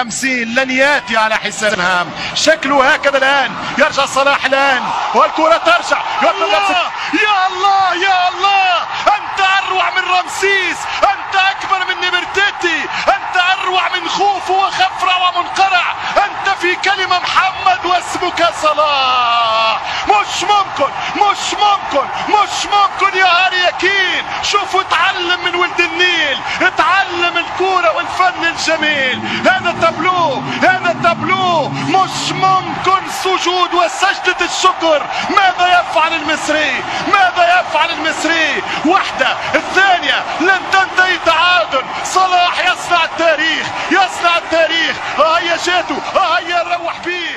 50 لن ياتي على حساب هام. شكله هكذا الان. يرجع صلاح الان والكرة ترجع. يا الله يا الله، انت اروع من رمسيس، انت اكبر من نبرتيتي، انت اروع من خوفو وخفرع ومنقرع، انت في كلمة محمد واسمك صلاح. مش ممكن مش ممكن مش ممكن يا هاري كين. شوفوا اتعلم من ولد النيل، اتعلم الكورة والفن الجميل. هذا تابلو، هذا تابلو مش ممكن. سجود وسجدة الشكر. ماذا يفعل المصري؟ ماذا يفعل المصري؟ واحدة الثانية لن تنتهي تعادل. صلاح يصنع التاريخ، يصنع التاريخ. هيا جاتو، هيا نروح بيه.